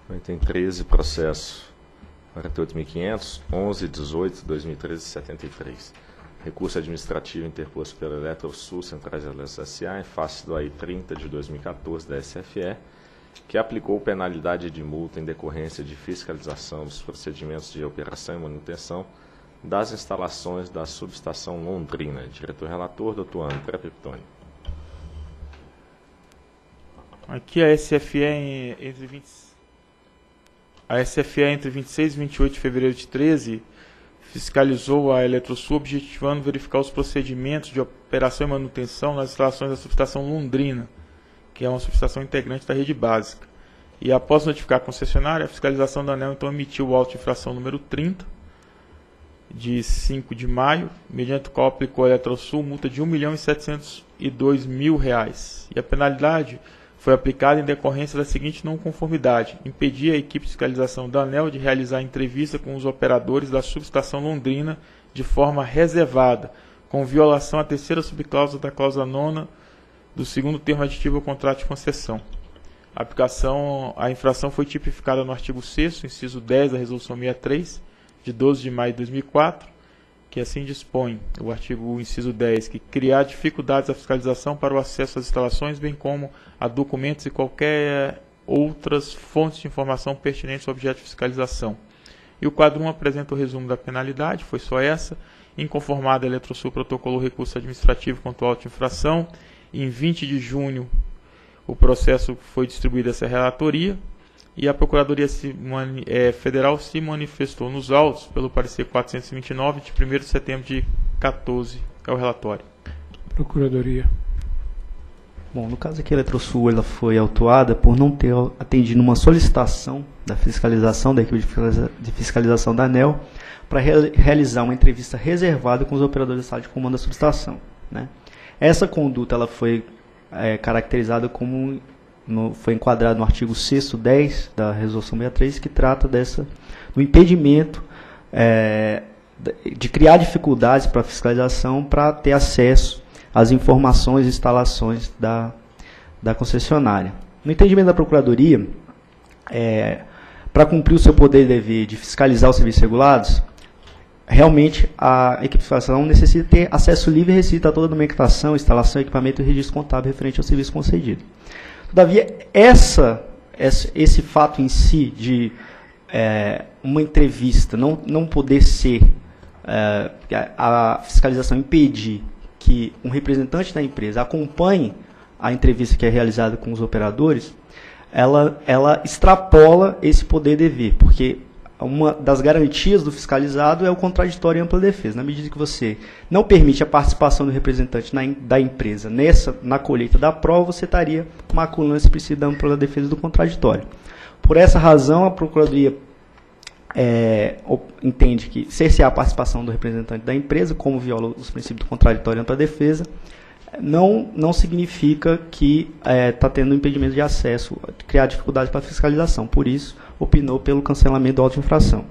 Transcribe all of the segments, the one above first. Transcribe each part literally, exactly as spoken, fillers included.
Item treze, processo quarenta e oito mil quinhentos, onze, dezoito, dois mil e treze, setenta e três. Recurso administrativo interposto pela Eletrosul Centrais Elétricas S A em face do A I trinta de dois mil e quatorze da S F E, que aplicou penalidade de multa em decorrência de fiscalização dos procedimentos de operação e manutenção das instalações da subestação Londrina. Diretor-relator, doutor André Peptoni. Aqui a S F E entre vinte, a S F E entre vinte e seis e vinte e oito de fevereiro de treze fiscalizou a Eletrosul, objetivando verificar os procedimentos de operação e manutenção nas instalações da subestação Londrina, que é uma subestação integrante da rede básica. E após notificar a concessionária, a fiscalização da ANEEL então emitiu o auto de infração número trinta, de cinco de maio, mediante o qual aplicou a Eletrosul multa de um milhão e setecentos e dois mil reais. E a penalidade foi aplicada em decorrência da seguinte não conformidade: impedir a equipe de fiscalização da ANEEL de realizar entrevista com os operadores da subestação Londrina de forma reservada, com violação à terceira subcláusula da cláusula nona do segundo termo aditivo ao contrato de concessão. A aplicação, a infração foi tipificada no artigo sexto, inciso dez da Resolução sessenta e três, de doze de maio de dois mil e quatro, que assim dispõe, o artigo inciso dez, que criar dificuldades à fiscalização para o acesso às instalações, bem como a documentos e qualquer outras fontes de informação pertinentes ao objeto de fiscalização. E o quadro um apresenta o resumo da penalidade, foi só essa. Inconformada, a Eletrosul protocolou recurso administrativo contra o auto de infração. Em vinte de junho, o processo foi distribuído a essa relatoria e a Procuradoria Federal se manifestou nos autos pelo parecer quatrocentos e vinte e nove, de primeiro de setembro de quatorze, é o relatório. Procuradoria. Bom, no caso aqui, a Eletrosul ela foi autuada por não ter atendido uma solicitação da fiscalização, da equipe de fiscalização da ANEEL, para re realizar uma entrevista reservada com os operadores da sala de comando da subestação, né? Essa conduta ela foi é, caracterizada como, no, foi enquadrada no artigo sexto, dez da Resolução sessenta e três, que trata dessa, do impedimento é, de criar dificuldades para a fiscalização para ter acesso às informações e instalações da, da concessionária. No entendimento da Procuradoria, é, para cumprir o seu poder e dever de fiscalizar os serviços regulados, realmente a equipe de fiscalização necessita ter acesso livre e restrito a toda a documentação, instalação, equipamento e registro contábil referente ao serviço concedido. Todavia, essa, esse fato em si de é, uma entrevista não, não poder ser, é, a fiscalização impedir que um representante da empresa acompanhe a entrevista que é realizada com os operadores, ela, ela extrapola esse poder e dever, porque uma das garantias do fiscalizado é o contraditório e ampla defesa. Na medida que você não permite a participação do representante na, da empresa nessa, na colheita da prova, você estaria maculando esse princípio da ampla defesa do contraditório. Por essa razão, a Procuradoria é, entende que cercear a participação do representante da empresa, como viola os princípios do contraditório e ampla defesa, não, não significa que está é, tendo impedimento de acesso, criar dificuldades para a fiscalização. Por isso, opinou pelo cancelamento do auto de infração.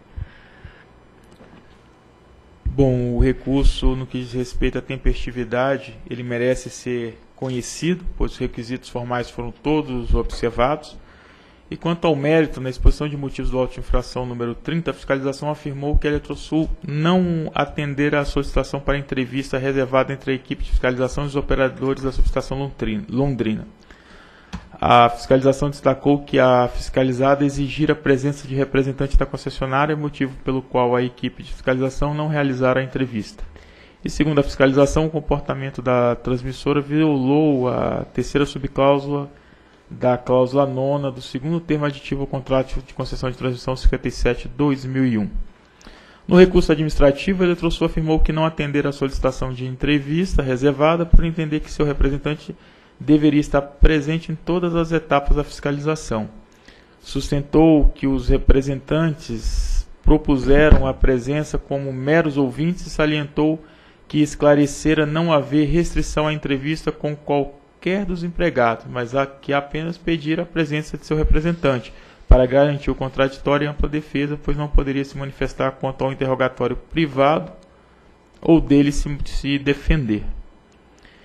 Bom, o recurso, no que diz respeito à tempestividade, ele merece ser conhecido, pois os requisitos formais foram todos observados. E quanto ao mérito, na exposição de motivos do auto de infração número trinta, a fiscalização afirmou que a Eletrosul não atendera a solicitação para entrevista reservada entre a equipe de fiscalização e os operadores da subestação Londrina. A fiscalização destacou que a fiscalizada exigira a presença de representante da concessionária, motivo pelo qual a equipe de fiscalização não realizara a entrevista. E segundo a fiscalização, o comportamento da transmissora violou a terceira subcláusula da cláusula nona do segundo termo aditivo ao contrato de concessão de transmissão cinquenta e sete barra dois mil e um. No recurso administrativo, a Eletrosul afirmou que não atender a solicitação de entrevista reservada por entender que seu representante deveria estar presente em todas as etapas da fiscalização. Sustentou que os representantes propuseram a presença como meros ouvintes e salientou que esclarecera não haver restrição à entrevista com qualquer qualquer dos empregados, mas há que apenas pedir a presença de seu representante, para garantir o contraditório e ampla defesa, pois não poderia se manifestar quanto ao interrogatório privado ou dele se, se defender.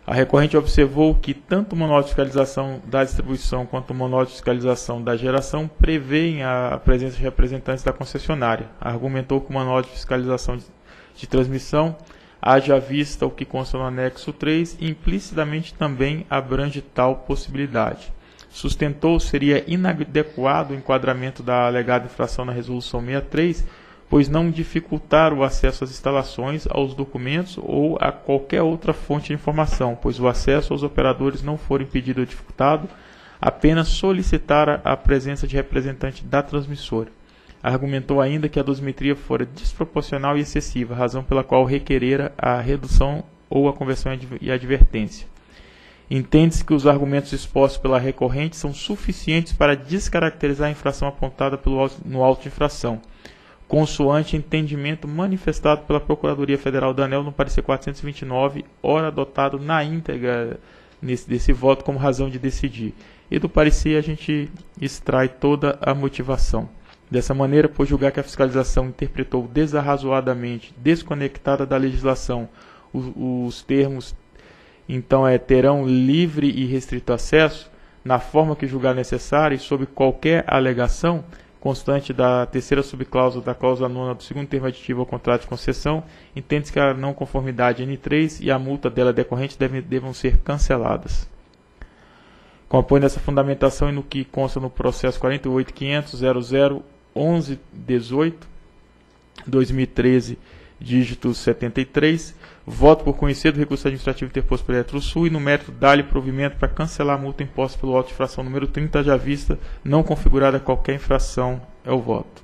A recorrente observou que tanto o Manual de Fiscalização da Distribuição quanto o Manual de Fiscalização da Geração prevêem a presença de representantes da concessionária. Argumentou que o Manual de Fiscalização de, de Transmissão, haja vista o que consta no anexo três, implicitamente também abrange tal possibilidade. Sustentou seria inadequado o enquadramento da alegada infração na Resolução sessenta e três, pois não dificultar o acesso às instalações, aos documentos ou a qualquer outra fonte de informação, pois o acesso aos operadores não for impedido ou dificultado, apenas solicitar a presença de representante da transmissora. Argumentou ainda que a dosimetria fora desproporcional e excessiva, razão pela qual requerera a redução ou a conversão e advertência. Entende-se que os argumentos expostos pela recorrente são suficientes para descaracterizar a infração apontada pelo auto, no auto de infração, consoante entendimento manifestado pela Procuradoria Federal da ANEEL no parecer quatrocentos e vinte e nove, ora adotado na íntegra nesse, desse voto como razão de decidir. E do parecer a gente extrai toda a motivação. Dessa maneira, por julgar que a fiscalização interpretou desarrazoadamente, desconectada da legislação, os, os termos, então, é, terão livre e restrito acesso, na forma que julgar necessária e sob qualquer alegação, constante da terceira subcláusula da cláusula nona do segundo termo aditivo ao contrato de concessão, entende-se que a não conformidade N três e a multa dela decorrente devem, devam ser canceladas. Com apoio nessa fundamentação e no que consta no processo quarenta e oito ponto quinhentos ponto zero zero onze ponto dezoito, dois mil e treze, dígito setenta e três, voto por conhecer do recurso administrativo interposto pela Eletrosul e no mérito dar-lhe provimento para cancelar a multa imposta pelo auto de infração número trinta, já vista, não configurada qualquer infração. É o voto.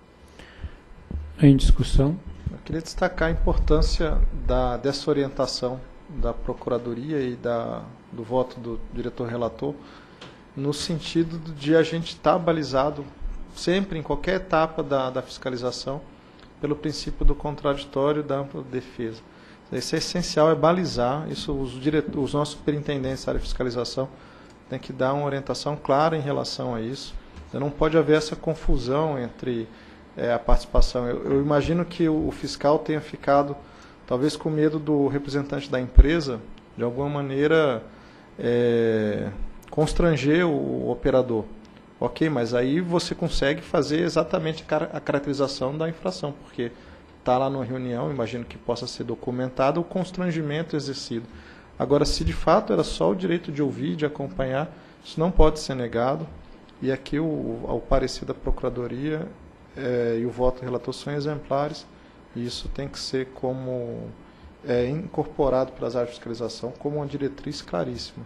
Em discussão. Eu queria destacar a importância da, dessa orientação da Procuradoria e da, do voto do diretor relator, no sentido de a gente estar balizado sempre, em qualquer etapa da, da fiscalização, pelo princípio do contraditório da ampla defesa. Isso é essencial, é balizar, isso os, diretor, os nossos superintendentes da área de fiscalização têm que dar uma orientação clara em relação a isso. Não pode haver essa confusão entre é, a participação. Eu, eu imagino que o, o fiscal tenha ficado, talvez com medo do representante da empresa, de alguma maneira, é, constranger o, o operador. Ok, mas aí você consegue fazer exatamente a caracterização da infração, porque está lá numa reunião, imagino que possa ser documentado o constrangimento exercido. Agora, se de fato era só o direito de ouvir, de acompanhar, isso não pode ser negado. E aqui, o, ao parecer da Procuradoria é, e o voto do relator são exemplares, e isso tem que ser como é, incorporado pelas áreas de fiscalização como uma diretriz claríssima.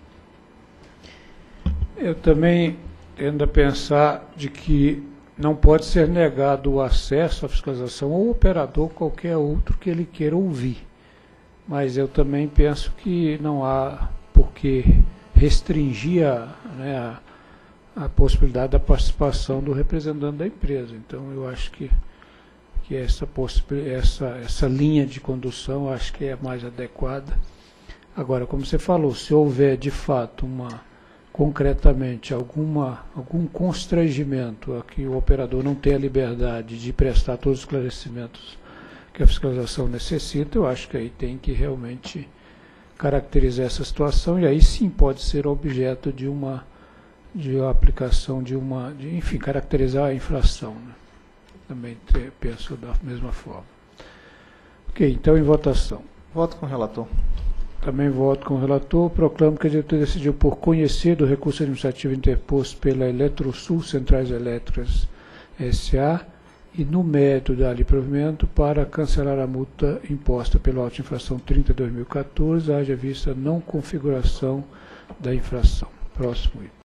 Eu também tendo a pensar de que não pode ser negado o acesso à fiscalização ao operador qualquer outro que ele queira ouvir. Mas eu também penso que não há por que restringir a, né, a, a possibilidade da participação do representante da empresa. Então, eu acho que, que essa, essa, essa linha de condução acho que é mais adequada. Agora, como você falou, se houver de fato uma... concretamente alguma, algum constrangimento a que o operador não tenha liberdade de prestar todos os esclarecimentos que a fiscalização necessita, eu acho que aí tem que realmente caracterizar essa situação e aí sim pode ser objeto de uma, de uma aplicação de uma, de, enfim, caracterizar a infração, né? Também te, penso da mesma forma. Ok, então em votação. Voto com o relator. Também voto com o relator. Proclamo que a diretoria decidiu por conhecer do recurso administrativo interposto pela Eletrosul Centrais Elétricas S A e no mérito dar-lhe provimento para cancelar a multa imposta pela auto de infração trinta barra dois mil e quatorze, haja vista não configuração da infração. Próximo item.